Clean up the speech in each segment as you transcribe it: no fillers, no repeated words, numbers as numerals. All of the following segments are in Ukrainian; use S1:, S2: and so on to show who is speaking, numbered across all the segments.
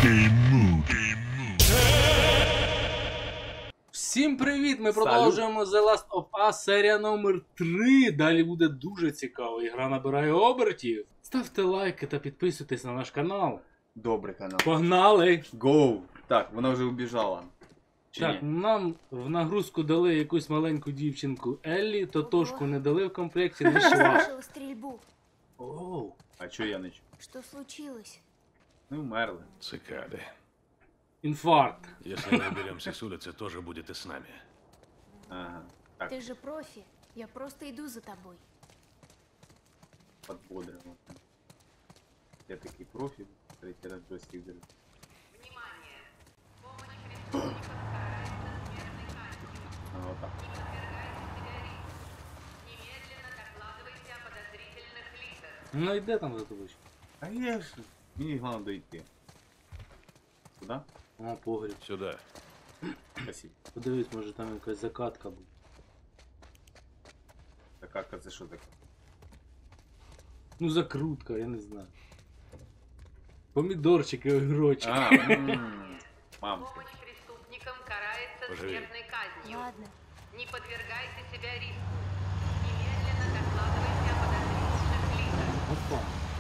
S1: Всім привіт! Ми продовжуємо The Last of Us серія номер 3. Далі буде дуже цікаво. Ігра набирає обертів. Ставте лайки та підписуйтесь на наш канал.
S2: Добрий канал.
S1: Погнали!
S2: Гоу! Так, вона вже убіжала.
S1: Так, нам в нагрузку дали якусь маленьку дівчинку Еллі, тотошку не дали в комплекті, не шла.
S3: Слышала стрельбу.
S1: Оу.
S2: А чо я не чую?
S3: Что случилось?
S2: Ну, вмерли.
S4: Цикады.
S1: Інфаркт.
S4: Если мы уберемся с улицы, тоже будет и с нами.
S2: Ага. Так,
S3: Ты же профи. Я просто иду за тобой.
S2: подбодримо. Я такий профі, третій раз джойстик держу. А, вот так.
S1: Ну йде там за тобою.
S2: А я ж, мені головне дойти. Куда?
S1: О, погріб.
S4: Сюда.
S2: Спасибо.
S1: Подивись, може там якась закатка буде.
S2: Закатка це що таке?
S1: Ну закрутка, я не знаю. Помідорчики, огірочки.
S2: А, мамка.
S5: Помощь преступникам карается
S4: Пожалей.
S5: смертной казнью.
S3: Ладно.
S5: Не подвергайте себя риску. Немедленно докладывайте о подозрительных лицах.
S1: Опа.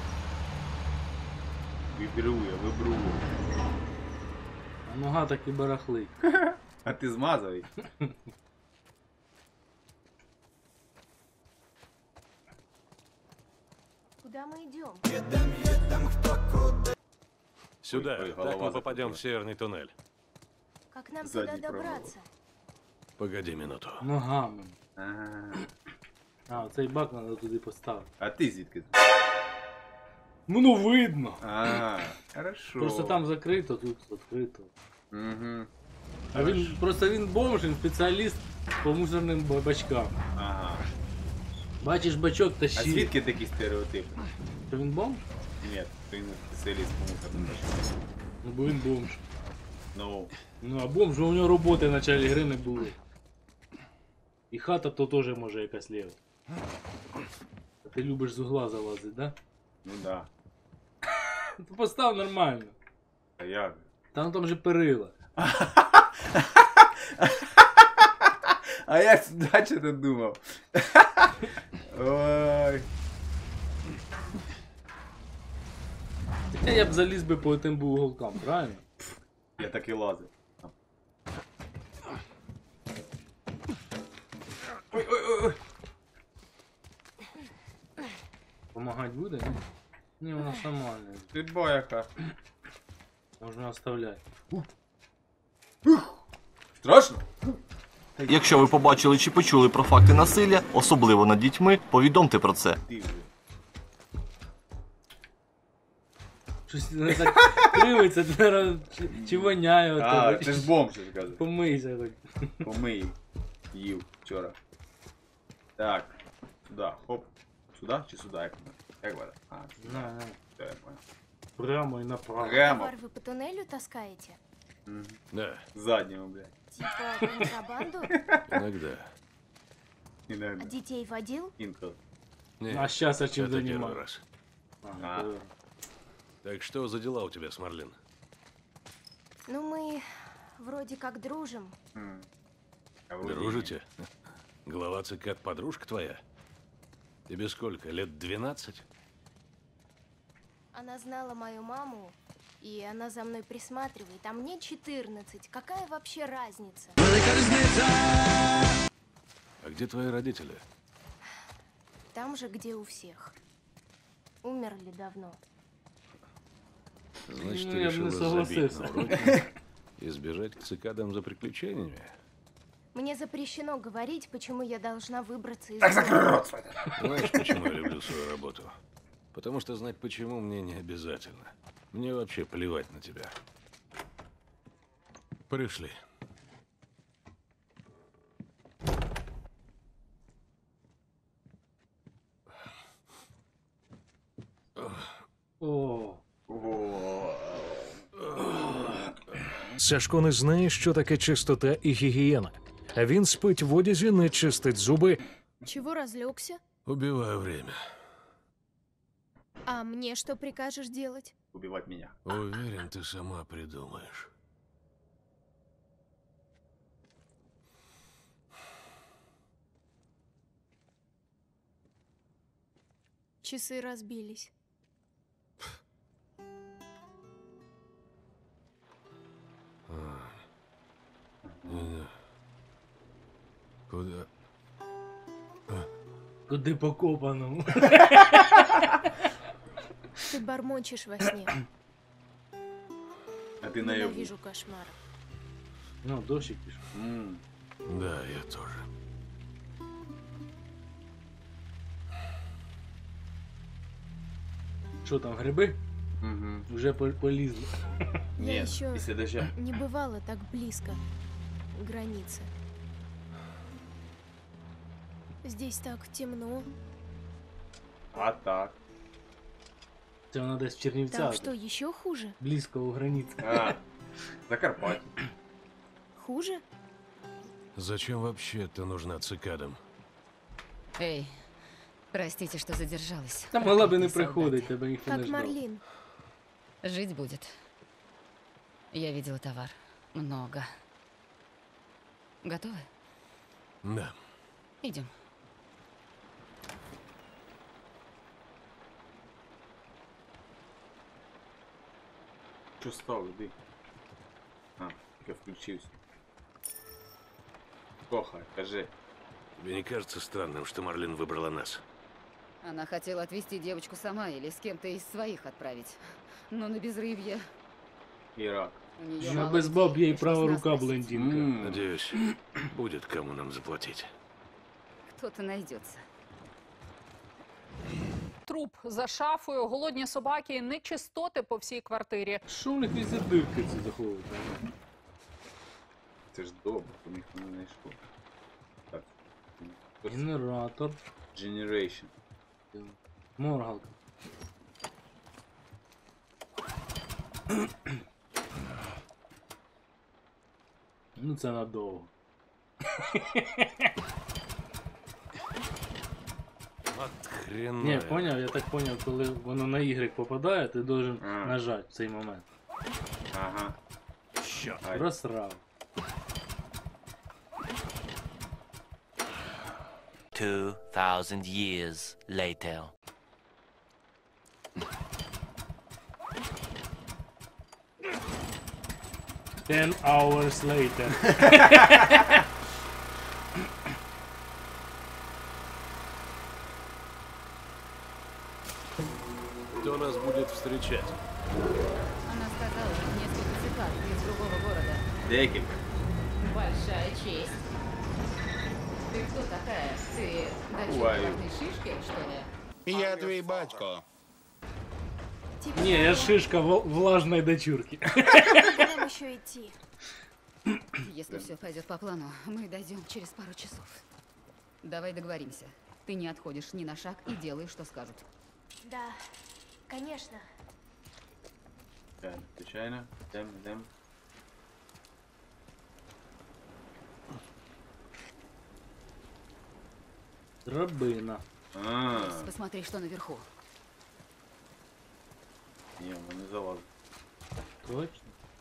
S2: Вибрує.
S1: А нога так і барахлить.
S2: А ти змазав їх?
S3: Куда мы идем?
S4: Сюда.
S2: Ой,
S4: Так
S2: голова
S4: мы попадем в
S2: закрутила.
S4: северный туннель.
S3: Как нам
S2: Задний
S3: туда добраться?
S4: Погоди минуту.
S1: Ногами.
S2: Ага.
S1: А, цей бак треба туди поставити.
S2: А ти звідки?
S1: Ну видно.
S2: А, хорошо.
S1: Просто там закрито, тут відкрито.
S2: Угу.
S1: А він просто він бомж, він спеціаліст по мусорним бачкам.
S2: Ага.
S1: Бачиш бачок,
S2: А
S1: тащи.
S2: звідки такі стереотипи?
S1: То він бомж?
S2: Ні, він спеціаліст по мусорним бачкам.
S1: Ну бо він бомж.
S2: Ну,
S1: Ну а бомж, у нього роботи в началі гри не було. І хата то теж може якась лєва. А ти любиш з угла залазити, да?
S2: ну да.
S1: То постав нормально.
S2: А як?
S1: Там же перила.
S2: А я сюди що-то думав. Ой.
S1: Хоча я б заліз би по тим би уголкам, правильно?
S2: Я так і лазив. Ой.
S1: Помагати буде? Ні? Ні, вона сама не.
S2: Ти бояка.
S1: Можна оставляти.
S2: Страшно?
S6: Якщо ви побачили чи почули про факти насилля, особливо над дітьми, повідомте про це.
S2: Ти вже.
S1: Щось не так кривиться, чи воняє от
S2: А,
S1: тебе.
S2: це ж бомж, я кажу.
S1: Помийся так.
S2: Помий. Їв вчора. Так. Сюди, хоп. Сюди чи сюди? Як вода? А, сюди.
S1: На.
S2: Все, я понял.
S1: Прямо і направо.
S2: Прямо.
S3: Товар вы по туннелю таскаете?
S2: Мгм.
S4: Да,
S2: Заднього, блядь.
S3: Типа контрабанду?
S4: иногда.
S3: А
S2: Іногда.
S3: детей водил?
S2: Інколи.
S4: Не,
S1: А сейчас о чем
S4: это первый
S1: занимаюсь?
S4: раз.
S1: А, то-
S4: Так что за дела у тебя с Марлин?
S3: Ну, мы вроде как дружим.
S2: М. А вроде
S4: Дружите? Глава цикад подружка твоя? Тебе сколько, лет 12?
S3: Она знала мою маму, и она за мной присматривает. А мне 14. Какая вообще разница?
S4: А где твои родители?
S3: Там же, где у всех. Умерли давно.
S4: Значит,
S1: Ну,
S4: ты
S1: я бы
S4: решила
S1: не
S4: забить
S1: согласился.
S4: на уроки и сбежать к цикадам за приключениями?
S3: Мне запрещено говорить, почему я должна выбраться из дома.
S4: Знаешь, почему я люблю свою работу? Потому что знать почему мне не обязательно. Мне вообще плевать на тебя. Пришли.
S1: О,
S2: О.
S7: Сашко не знає, що таке чистота і гігієна. А він спить в одязі, не чистить зуби.
S3: Чего разлегся?
S4: Убиваю время.
S3: А мне что прикажешь делать?
S2: убивать меня.
S4: Уверен, ты сама придумаешь.
S3: Часы разбились.
S4: Не-не. Куда?
S1: Куди по копаному?
S3: Ты бормочешь во сне.
S2: А ты наяву.
S3: Ненавижу кошмар.
S1: Ну, дощик пішов.
S4: Да, я тоже.
S1: Що там, гриби?
S2: Угу.
S1: Уже полізли.
S3: Я
S2: Нет,
S3: еще
S2: если дождя.
S3: не бывала так близко границы. Здесь так темно.
S2: А так.
S1: Це вона десь в Чернівцях.
S3: Там что, еще хуже?
S1: Близько у границі.
S2: А, Закарпатье.
S3: Хуже?
S4: Зачем вообще ты нужна цикадам?
S8: Эй, простите, что задержалась.
S1: Та могла би не
S8: Проклятые солдаты.
S1: приходити, тебе ніхто не
S3: Как
S1: ждав.
S3: Марлин.
S8: Жить будет. Я видела товар. Много. Готовы?
S4: Да.
S8: Идем.
S2: Что стал, иди. А, я включился. Коха, скажи.
S4: Тебе не кажется странным, что Марлин выбрала нас?
S8: Она хотела отвезти девочку сама или с кем-то из своих отправить. Но на безрыбье.
S2: Ирак.
S8: У неё
S1: Ну,
S8: мало
S1: без
S8: людей,
S1: баб ей
S8: пришлось
S1: права
S8: нас
S1: рука
S8: просить.
S1: блондинка.
S4: Надеюсь, будет кому нам заплатить.
S8: Кто-то найдется.
S9: Труп за шафою, голодні собаки, нечистоти по всій квартирі.
S1: Що в них везде дирки ці заховують?
S2: Це ж добре, то ніхто не знайшов. Так.
S1: Генератор.
S2: Generation.
S1: Моргалка. Ну це надовго.
S4: От хрена.
S1: Ні, поняв, я так поняв, коли воно на Y попадає, ти должен
S2: А.
S1: нажати в цей момент.
S2: Ага. Ай.
S1: Просрав.
S10: 2,000 years later.
S1: Ten hours later.
S4: Кто нас будет встречать?
S8: Она сказала, несколько цикад из другого города.
S2: Декілька.
S8: Большая честь. Ты кто такая? Ты дочь
S2: Ой.
S8: важной шишки, что ли?
S11: Я твій батько.
S1: Ні, я шишка влажної дочурки.
S3: Куда нам еще идти?
S8: Если все пойдет по плану, мы дойдем через пару часов. Давай договоримся. Ты не отходишь ни на шаг и делаешь, что скажут.
S3: Да, конечно.
S2: Так, звичайно. Йдем.
S1: Драбина.
S8: Посмотри, что наверху.
S2: Ні, ми не залазимо.
S1: Точно.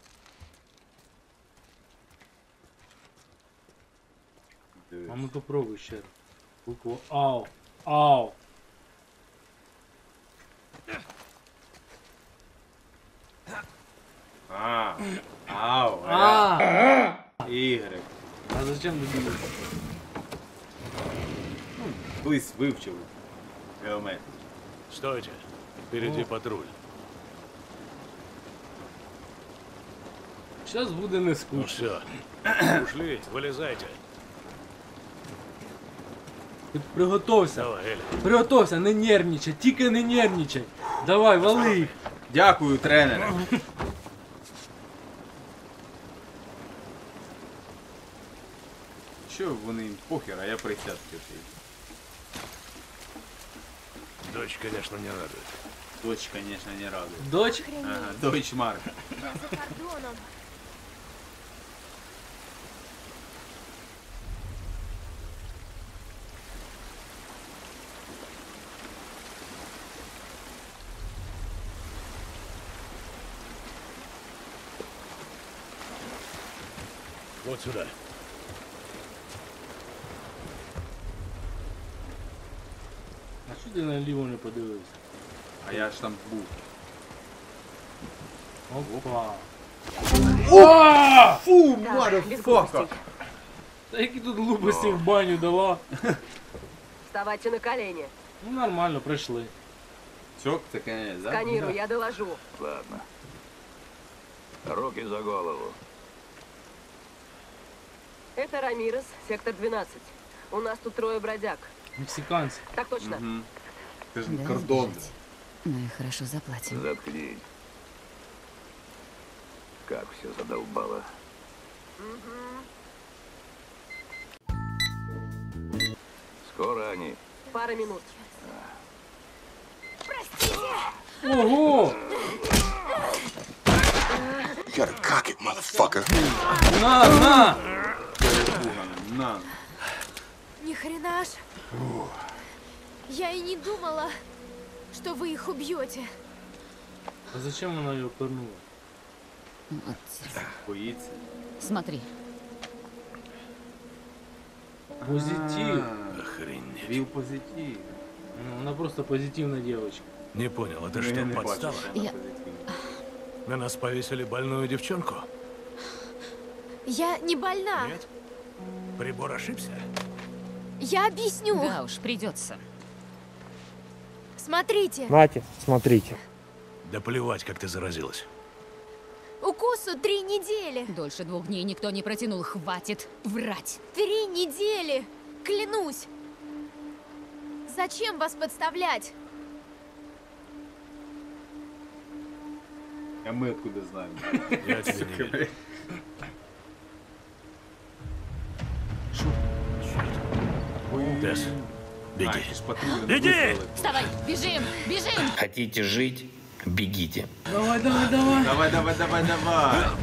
S2: Дивись.
S1: А ну попробуй ще раз. Букву Ау. Ау.
S2: Ау. Ігри.
S1: А зачем ти думаєш?
S2: Колись вивчив геометрію.
S4: Стойте. Впереди патруль.
S1: Зараз буде не
S4: Ну
S1: скучно.
S4: все. Ушли, вылезайте.
S1: Ти приготовся.
S4: Давай, Эля.
S1: Приготовся, не нервничай, тільки не нервничай. Давай, вали їх.
S2: Дякую, тренере. Що вони їм похер, а я присядки.
S4: Дочь, конечно, не радует.
S2: Дочь, конечно, не радует.
S1: Дочь?
S2: Ага, дочь Марк.
S3: Я за кордоном.
S4: Вот сюда.
S1: А що ти наліво не подивився?
S2: А я ж там був.
S1: Опа.
S2: Фу, motherfucker!
S1: Та які тут глупості в баню дала.
S5: Вставайте на колени.
S1: Ну нормально, прийшли.
S2: Все, це конец, да?
S5: Сканирую, я доложу.
S4: Ладно. Руки за голову.
S5: Это Рамирес, сектор 12. У нас тут 3 бродяг.
S1: Мексиканці.
S5: Так точно.
S2: Угу. Це ж
S8: Да,
S2: кордон.
S8: сбежать. Мы хорошо заплатим.
S4: Заткнись. Как все задолбало. Скоро они.
S5: Пара минут.
S1: Ого! На!
S2: На.
S3: Ни хрена ж. Я и не думала, что вы их убьете.
S1: А зачем вона його пирнула?
S8: Вот.
S2: Боїться.
S8: Смотри.
S1: Позитив.
S4: Охренеть.
S2: Вів позитив.
S1: Ну, вона просто позитивна девочка.
S4: Не понял, это
S2: Ну,
S4: что,
S2: я не
S4: подстава?
S2: бачу, що вона
S8: Я-
S2: позитивна.
S4: На нас повесили больную девчонку?
S3: Я не больна.
S4: Нет? Прибор ошибся?
S3: Я объясню.
S8: Да уж, придется.
S3: Смотрите.
S11: Нате, смотрите.
S4: Да плевать, как ты заразилась.
S3: Укусу 3 недели.
S8: Дольше 2 дней никто не протянул. Хватит врать.
S3: 3 недели. Клянусь. Зачем вас подставлять?
S2: А ми откуда знаємо?
S4: Я тебе не верю. Тесс, беги.
S2: А, ті ж патрулі не
S4: Беги!
S2: визвали.
S8: Вставай, бежим, бежим!
S10: Хотите жить? Бегите.
S1: Давай.
S2: Давай.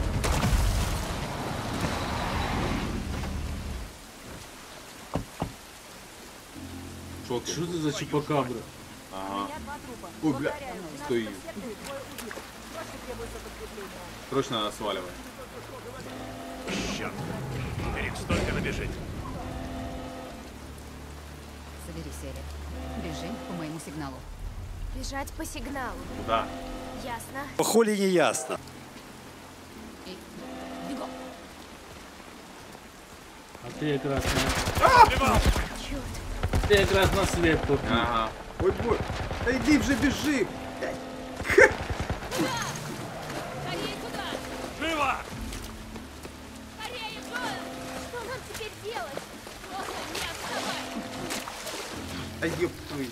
S2: Що ти?
S1: Що це за чупакабра?
S2: Ага. Ой, бля. Стою. Срочно надо сваливать.
S4: Черт. Их столько набежит.
S8: Собери серию. Бежим по моему сигналу.
S3: Бежать по сигналу.
S2: Да.
S3: Ясно.
S11: Хули не ясно.
S8: И бегом.
S1: А ти якраз на... Ти якраз на світ тут.
S2: Ага. Ой, бой. Да иди вже біжи.
S8: Скорее туда!
S4: Живо!
S8: Скорее, Джоэл!
S3: Что нам теперь делать?
S8: Просто не отставай!
S2: А ёб твою.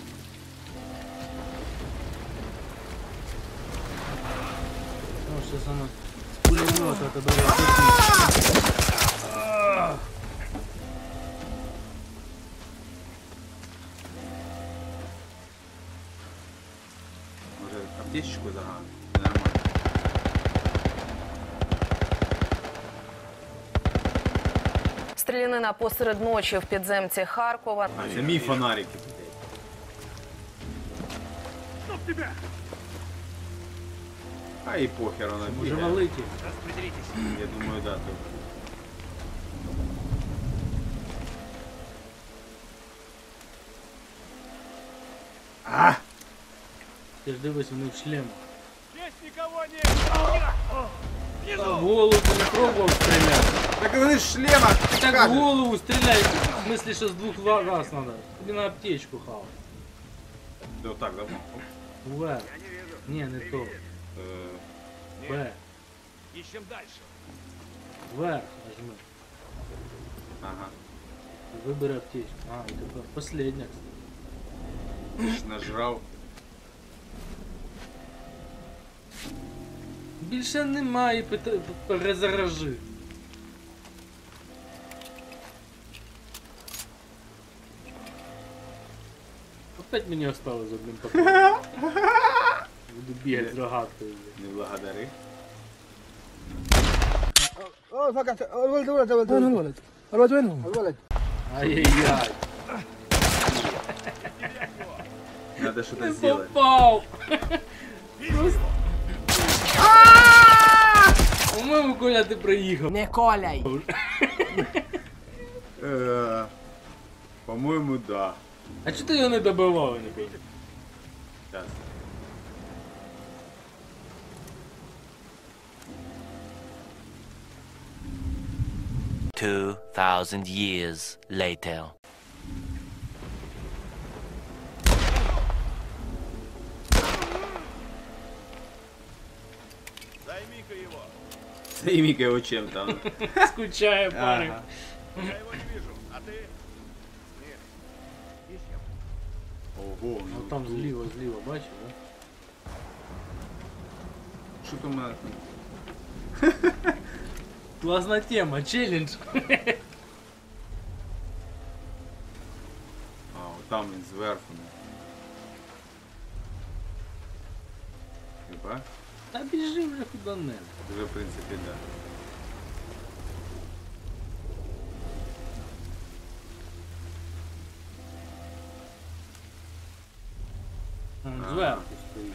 S1: Ну, сейчас она с пулемета тебе розлетить.
S2: Може аптечку загадати? Нормально.
S5: Стрілянина посеред ночі в підземці Харкова.
S2: А, це мій фонарик. А і похер вона
S1: Може
S2: бігає.
S1: валити.
S2: Я думаю, да, тут. А!
S1: Ти ж дивись, у них шлем. Та в голову ти не пробував стріляти.
S2: Так вони ж шлема!
S1: Так в
S2: кажуть.
S1: голову стріляй. В смысле, що з 2 раз надо. Тобі на аптечку хав.
S2: Да, вот так, да?
S1: В. Не, не то. Б.
S4: Ищем дальше.
S1: Вверх нажми.
S2: Ага.
S1: Вибери аптечку. А, і тепер последня, кстати.
S2: Ти ж нажрав.
S1: Більше немає, перезаражи. Опять мені осталось одним патроном. Буду бігати з рогаткою.
S2: Не благодари.
S1: Ай-яй-яй.
S2: Надо что-то
S1: Не
S2: сделать.
S1: попав! Просто... По-моєму, Коля, ти приїхав.
S12: Не коляй.
S2: По-моєму, да.
S1: А чого ти його не добивав, я не пам'ятаю?
S2: Сейчас.
S13: $2,000 years later.
S2: Займи-ка его. Займи-ка его чем-то.
S1: Скучає, парень.
S2: Ага.
S4: Я его не вижу, а ты? Нет. Ищем.
S2: Ого,
S1: Ну там зліва, бачиш, да?
S2: Що там у мене?
S1: Класна тема, челлендж.
S2: А, от там він зверху. Типа?
S1: Та біжи вже куди-небудь.
S2: Вже, в принципі, да.
S1: Зверху стоїть.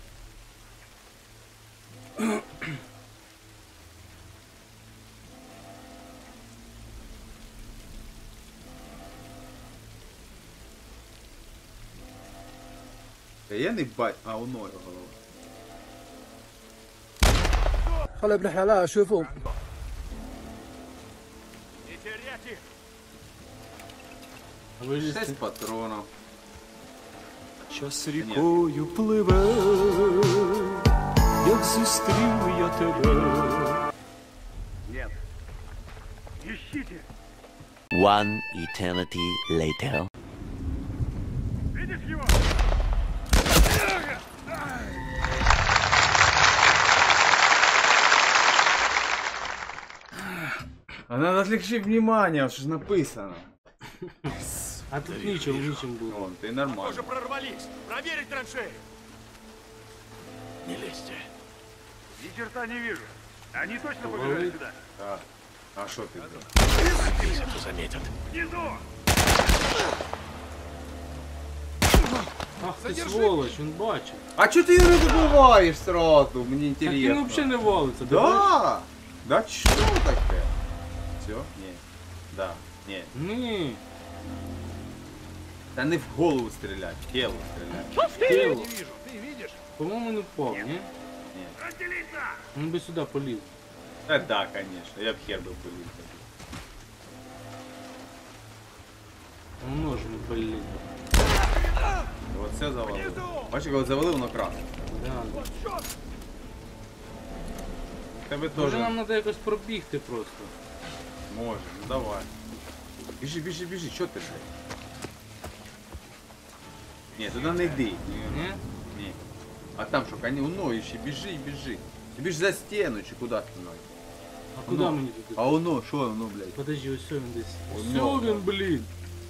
S2: Я не бать, а воно його голова.
S12: خلي ابن الحلال شوفوا.
S4: Не терять их.
S2: 6 патронів.
S11: Час рікою пливе, як зустрів я тебе.
S4: Нет. Ищите.
S13: One eternity later.
S4: Видишь его?
S2: А надо отвлечь внимание, что ж написано.
S1: А тут нічим було.
S2: Вон, ты нормально.
S4: Уже прорвались. Проверить траншеи. Не лезьте. Ни черта не вижу. Они точно
S1: Ой.
S4: побежали сюда.
S2: Да. А что ты делаешь?
S4: Кто заметят. Внизу.
S1: Ах ти сволоч, він бачив.
S2: А чё ты его не добываешь сразу? Мне
S1: Так він
S2: интересно.
S1: взагалі не валиться, ти бачиш?
S2: Да! Да что такое? Все? Не. Да. Не.
S1: Ні.
S2: Да не в голову стрелять, в тело стрелять.
S1: Тіло.
S4: Не вижу. Ты видишь?
S1: По-моєму, не впав, ні?
S2: Нет.
S4: Разделиться.
S1: Він би сюди поліз.
S2: Да, конечно. Я б хер был полез.
S1: Воно ж не поліз.
S2: Вот все завалило. Бачиш, коли завалив, воно красно.
S1: Да.
S2: Тебе
S1: Може
S2: теж
S1: нам треба якось пробігти просто.
S2: може, ну давай. Біжи, біжи, біжи, що ти, блядь? Ні, туди не йди.
S1: Ні?
S2: Ні. А там що, коні, воно ще, біжи, біжи. Ти біж за стіну чи куди ти навіть?
S1: А куди мені туди?
S2: А воно, що воно, блядь?
S1: Подожди, ось він десь.
S2: Воно,
S1: Ось він, блін.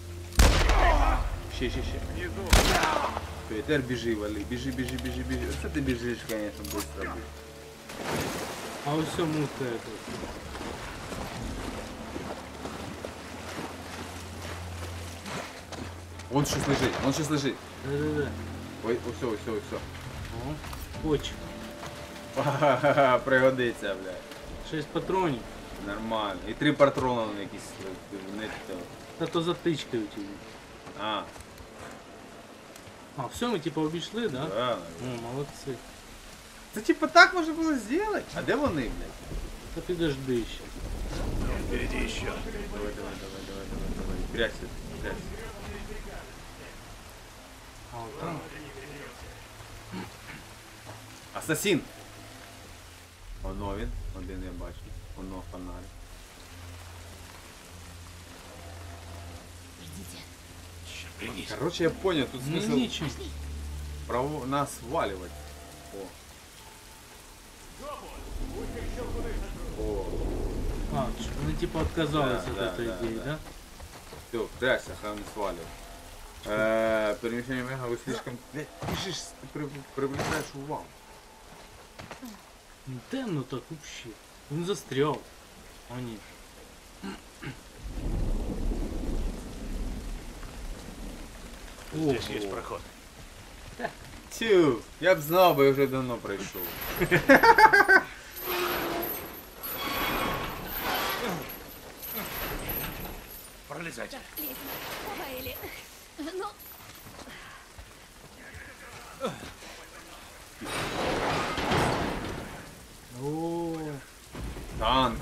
S2: Ще. Тепер біжи, вали, біжи. Оце ти біжиш, конечно, быстро.
S1: А ось цьому це.
S2: Вон щось лежить,
S1: Да-да-да.
S2: Ой, все.
S1: О, почек.
S2: Пригодиться, блядь.
S1: 6 патронів.
S2: Нормально. І 3 патрона на якісь не.
S1: Та то затичкають її.
S2: А,
S1: А, все, ми типа обійшли, да?
S2: да.
S1: О, молодці.
S2: Це типа так можна було зробити? А де вони, блядь?
S1: Та підожди ще.
S4: Впереди еще.
S2: Давай. Прячься.
S1: А, от там.
S2: Асасін! Воно він, один я бачу. Воно фонарик. Короче, я понял, тут
S1: Ну
S2: смысл
S1: нічого.
S2: право нас сваливать. О.
S1: А, що вони типа отказалися
S2: Да,
S1: від цієї ідеї, да?
S2: Все, прячься, хай не сваливать. Перемещение мега, вы слишком... Блядь, бежишь, ты привлекаешь увагу.
S1: Ну, темно так вообще. Він застряв. А ні.
S4: Здесь есть проход.
S2: Тю, я б знав, бо я вже давно прийшов.
S4: обязательно.
S8: Давай, Элли. Ну...
S1: О,
S2: Танк.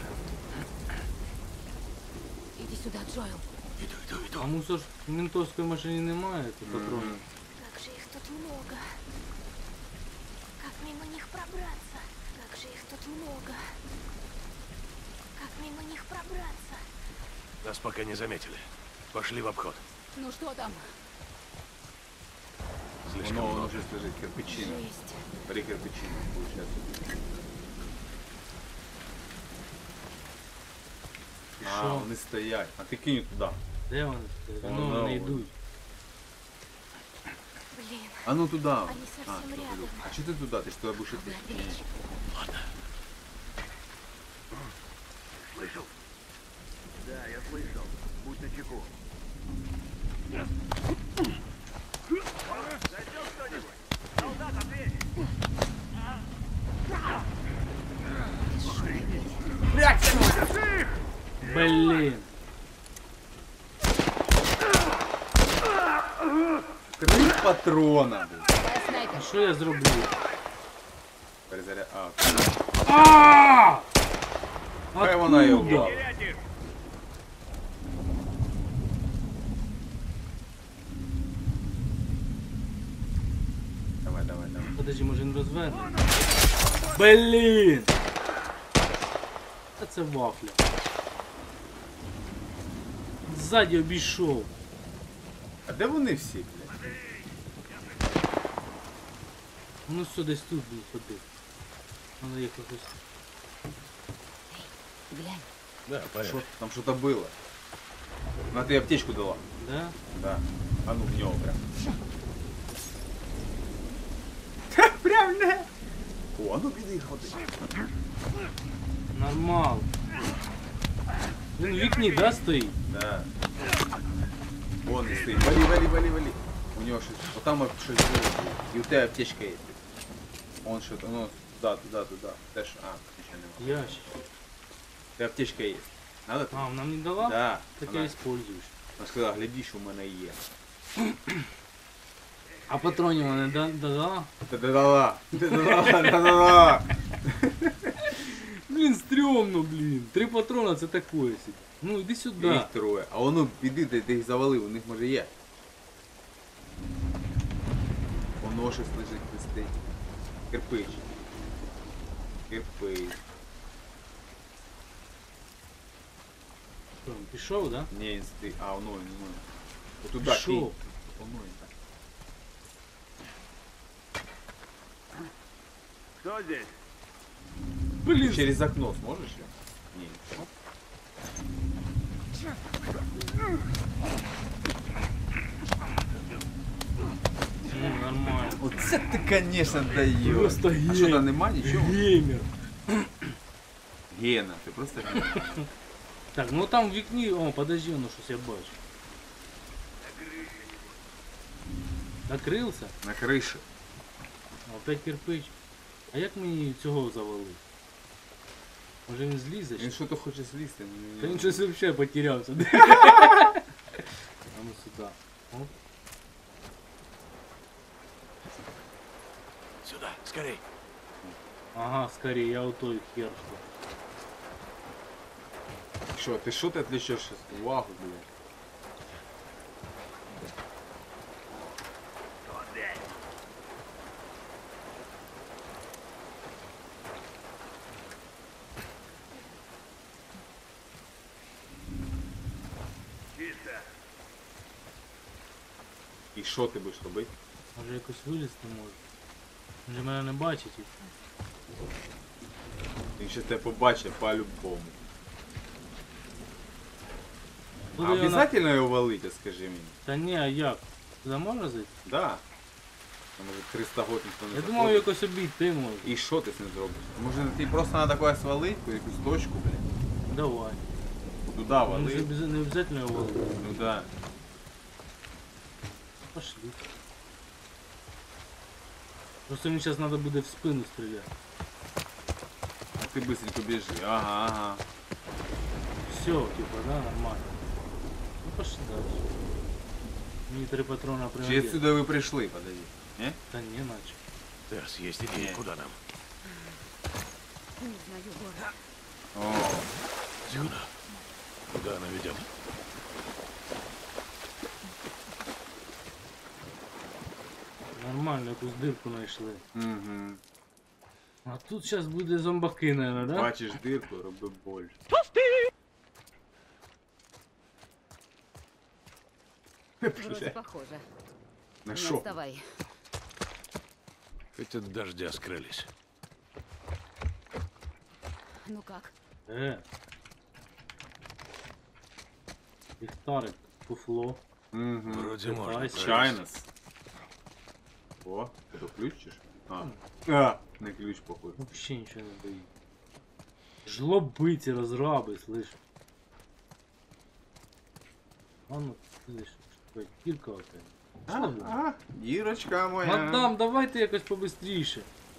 S8: Иди сюда, Джоэл.
S1: а мусор ж в ментовській машині немає, то патронів.
S3: Как же их тут много. Как мимо них пробраться? Как же их тут много. Как мимо них пробраться?
S4: Нас пока не заметили. Пошли в обход.
S8: Ну что там?
S4: Слишком
S2: Воно
S4: много.
S2: вже лежить кирпичина.
S3: Жесть.
S2: Три кирпичини, виходить.
S1: І
S2: А,
S1: що?
S2: вони стоять. А ти кинь туди.
S1: Де вони?
S2: Воно
S1: Ну, вони
S2: воно.
S1: йдуть.
S3: Блин.
S2: А ну туди.
S3: Они совсем
S2: туди.
S3: рядом.
S2: А чи ти туди? Ти ж туди будеш іти.
S4: Ладно.
S14: Слышал? Да, я слышал. Будь начеку. Зайдем кто-нибудь? Солдат, ответь!
S1: Блін.
S2: 3 патрона.
S1: А що я зроблю?
S2: Перезаряд.
S1: А!
S2: Хай вона його
S1: Откуда?
S2: вбила. Давай, давай, давай.
S1: Подожди, може він розверне? Блін! Та це вафля. Ззаді обійшов.
S2: А де вони всі, блядь?
S1: Ну все, десь тут був ходив. Надо якось.
S8: Глянь.
S4: Да,
S2: Шо? Там что-то было. На ты аптечку дала.
S1: Да?
S2: Да. А ну в него прям. Прям не. О, а ну піди ходи.
S1: Нормал. Він в вікні, да, стоїть?
S2: Да. Вон не стоит. Вали, вали, вали, вали. У него что-то. Вот там что-то было. И у тебя аптечка есть. Он что-то, ну, туда. Ты ж, ничего не
S1: Ящик.
S2: У тебя аптечка есть. Надо?
S1: А, вона мені дала?
S2: Да.
S1: Так
S2: Вона.
S1: я используюсь.
S2: Вона сказала, гляди, що в мене є.
S1: А патронів вона не дала?
S2: Да-да-да.
S1: Блін, стрьомно, блін. 3 патрона це такое собі. Ну, іди сюди.
S2: Їх 3. А воно, піди, ти їх завалив, у них може є. Воно щось лежить, листить. Кирпич.
S1: Що, він пішов, да?
S2: Ні, він стоїть. А, воно. Отуда
S1: Пішов.
S2: кинь. Воно він так.
S14: Кто здесь?
S1: Блин.
S2: Через окно сможешь? Ні.
S1: Ну, нормально.
S2: Оце ти, конечно, даєш.
S1: Просто
S2: А що там нема нічого?
S1: Геймер.
S2: Гена, ти просто гена.
S1: Так, ну там в вікні, о, подожди, ну щось я бачу. Накрився?
S2: На криші.
S1: Опять кирпич. А як мені цього завалити? Може він злізе?
S2: Він що-то хоче злізти.
S1: Та він щось взагалі потерявся. А ну сюди. Оп.
S4: Сюда, скорей.
S1: Ага, скорее, я у той хер что.
S2: Що, ти що ти відвлечеш зараз? Увагу, блядь.
S14: Чисто.
S2: І що ти будеш робити?
S1: Може якось вилізти може. Він же мене не бачить.
S2: Він ще тебе побачить по-любому.
S1: Буду
S2: А
S1: я на-
S2: обязательно його валити, скажи мені?
S1: Та ні, а як? Туди можна зайти?
S2: Да. Там може 300 год ніхто не
S1: Я
S2: заходить.
S1: думав якось обійти можна.
S2: І що ти з ним зробиш? Може ти просто треба такое свалити, по якусь точку, блядь.
S1: Давай.
S2: Туди
S1: Ну,
S2: вали.
S1: же не обязательно его валить.
S2: Ну да.
S1: Пошли. Просто мне сейчас надо будет в спину стрелять.
S2: А ти быстренько біжи. Ага.
S1: Все, типа, да, нормально. Пошли далі. Мені 3 патрона
S2: Чи
S1: пригодять.
S2: отсюда ви прийшли, подожди? Не?
S1: Та ні, наче.
S4: Тесс, есть идея, куда нам?
S8: Не знаю, город.
S2: О,
S4: Сюда. Куда она ведет?
S1: Нормально, якусь дирку знайшли.
S2: угу.
S1: А тут зараз буде зомбаки, наверное, да?
S2: Бачиш дирку, роби боль.
S8: Вроде похоже.
S2: На
S8: Не
S2: що?
S8: отставай.
S4: Хоть от дождя скрылись.
S8: Ну как?
S1: Ліхтарик, фуфло.
S2: Угу.
S4: Вроде можно.
S1: Давайте.
S2: Чайнес. О, это ключ чи що? А, не ключ, походу.
S1: Вообще нічого не боїть. Жлобиті, розраби, слышь. А ну, слышь, що кілька опять.
S2: Дірочка моя.
S1: Мадам, давайте якось побистріше.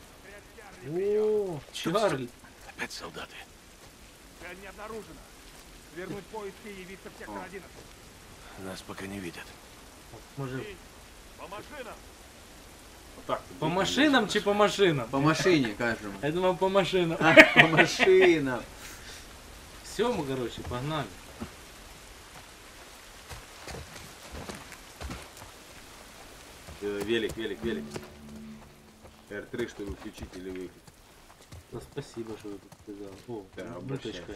S1: О, Чарлі.
S4: Опять солдаты.
S14: Цель не обнаружена. Свернуть поиски и явиться в сектор 11.
S4: Нас пока не видят.
S1: Може,
S14: По машинам!
S2: Отак.
S1: по машинам чи по машинам?
S2: По машині, кажемо.
S1: Я думав, по машинам.
S2: По машинам.
S1: Все, мы, короче, погнали.
S2: Велик, велик, велик. R3, чтобы включить или выключить.
S1: Да спасибо, что вы тут сказали. О,
S2: Да,
S1: ниточка.
S2: обращайся.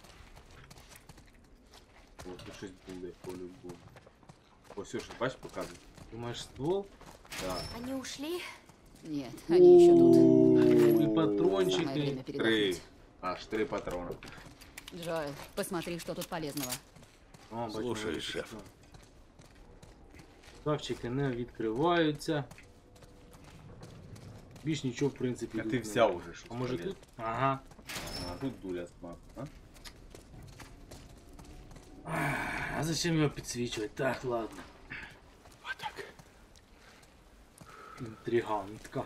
S2: Вот, тут 6 будет по-любому. О, все, что, бачишь, показывает.
S1: Думаешь, ствол?
S2: Да.
S3: Они ушли?
S8: Нет, они еще тут.
S1: И патрончики.
S8: Самое время
S2: 3.
S8: передохнуть.
S2: Аж 3 патрона.
S8: Джоэл, посмотри, что тут полезного.
S1: О, бачу,
S4: Слушай,
S1: вони
S4: шеф.
S1: тут. Шкафчики не відкриваються. Більш нічого, в принципі,
S2: А
S1: тут
S2: ти
S1: не-
S2: взяв уже щось
S1: А може
S2: полезне.
S1: тут? Ага.
S2: А тут дуля смак, а?
S1: А зачем його підсвічувати? Так, ладно.
S4: Вот так.
S1: Інтригантка.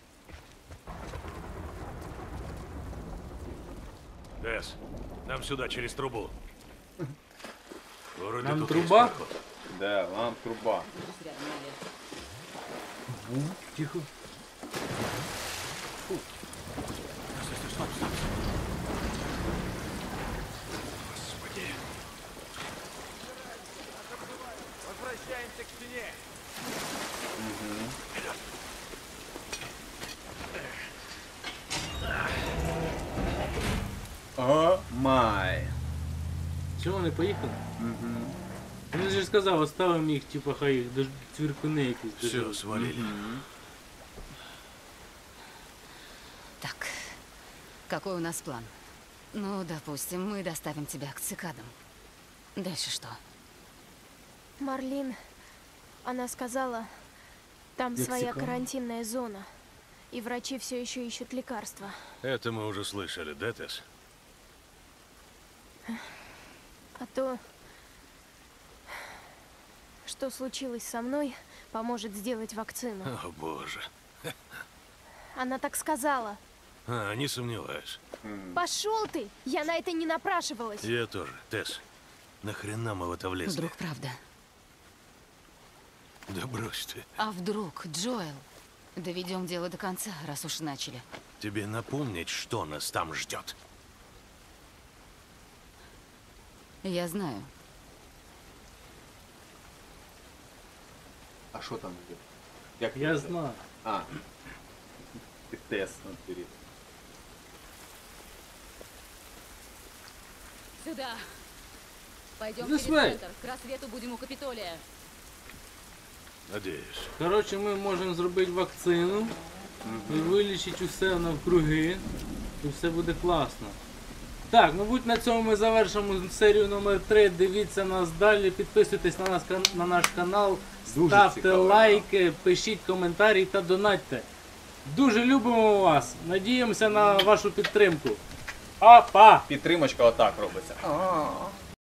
S4: Тесс, нам сюда, через трубу. Вроде
S1: Нам
S4: тут
S1: труба?
S4: есть проход.
S2: Да, вам труба.
S1: Тихо.
S4: Господи.
S14: Возвращаемся к стене.
S4: Вперед.
S2: О, май.
S1: Чого вони поїхали?
S2: Угу.
S1: Він же сказав, оставимо їх, типа, хай їх цвіркуни якісь.
S4: Все,
S1: дождуть.
S4: свалили.
S8: Так, какой у нас план? Ну, допустим, мы доставим тебя к цикадам. Дальше что?
S3: Марлин, она сказала, там своя
S1: Мексика.
S3: карантинная зона. И врачи все еще ищут лекарства.
S4: Это мы уже слышали, да, Тесс?
S3: А то, что случилось со мной, поможет сделать вакцину.
S4: О, боже.
S3: Она так сказала.
S4: А, не сомневаюсь.
S3: Пошел ты! Я на это не напрашивалась.
S4: Я тоже. Тесс, нахрена мы в это влезли?
S8: Вдруг правда?
S4: Да брось ты.
S8: А вдруг, Джоэл? Доведем дело до конца, раз уж начали.
S4: Тебе напомнить, что нас там ждет?
S8: Я знаю.
S2: А що там буде? Як
S1: Я
S2: це?
S1: знаю.
S2: А. Ти тест натурі.
S8: Сюда. Пойдем
S1: This
S8: через
S1: way.
S8: центр. К рассвету будем у Капитолия.
S4: Надеюсь.
S1: Коротше, ми можемо зробити вакцину і вилічити усе навкруги, і все буде класно. Так, мабуть, на цьому ми завершимо серію номер 3. Дивіться нас далі, підписуйтесь на наш канал,
S2: Дуже
S1: ставте
S2: цікаво.
S1: лайки, пишіть коментарі та донатьте. Дуже любимо вас, надіємося на вашу підтримку. Па-па!
S2: Підтримочка отак робиться.